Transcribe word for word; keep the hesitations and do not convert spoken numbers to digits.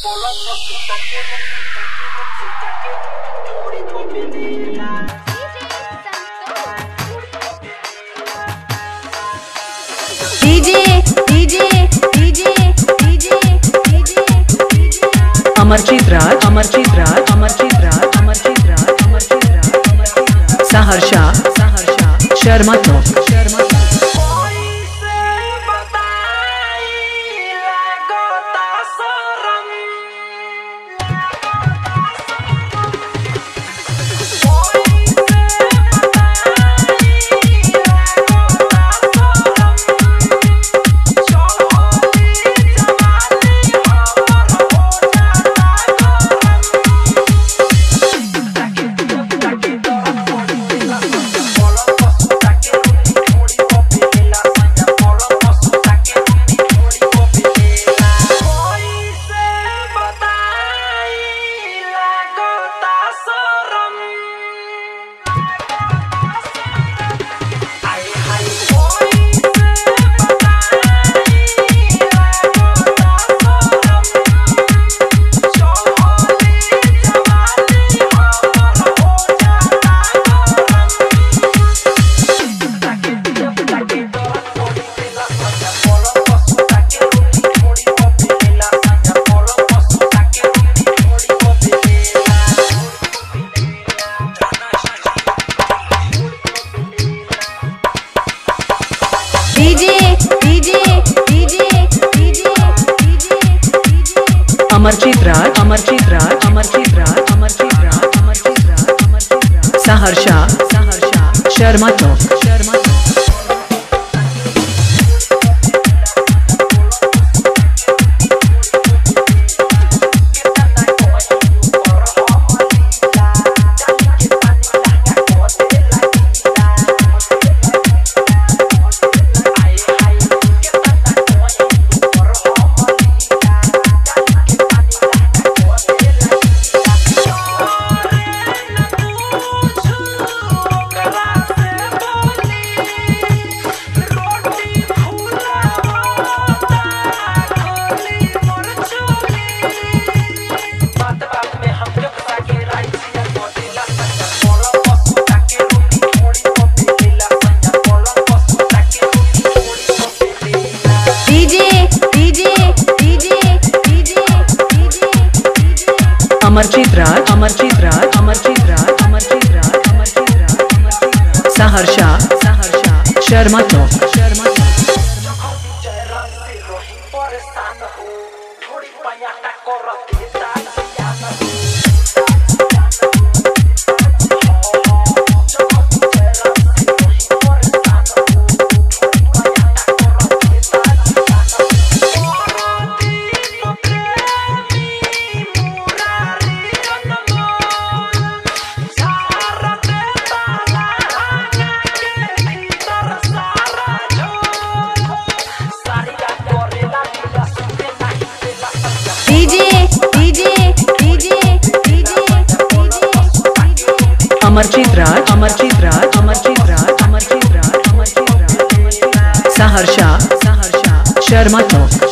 DJ DJ DJ DJ Amarjeet Raj Amarjeet Raj Amarjeet Raj Amarjeet Raj Amarjeet Raj Saharsa Saharsa Sharma Chowk Sharma Amarjeet Raj Amarjeet Raj Amarjeet Raj Amarjeet Raj Amarjeet Raj Amarjeet Raj Saharsa Saharsa Sharma Chowk Sharma Chowk Amarjeet Raj Amarjeet Raj Amarjeet Raj Amarjeet Raj Amarjeet Raj Amarjeet Raj Saharsa Saharsa Sharma Chowk Sharma Chowk Amarjeet Raj Amarjeet Raj Amarjeet Raj Amarjeet Raj Amarjeet Raj Saharsa Saharsa Sharma Chowk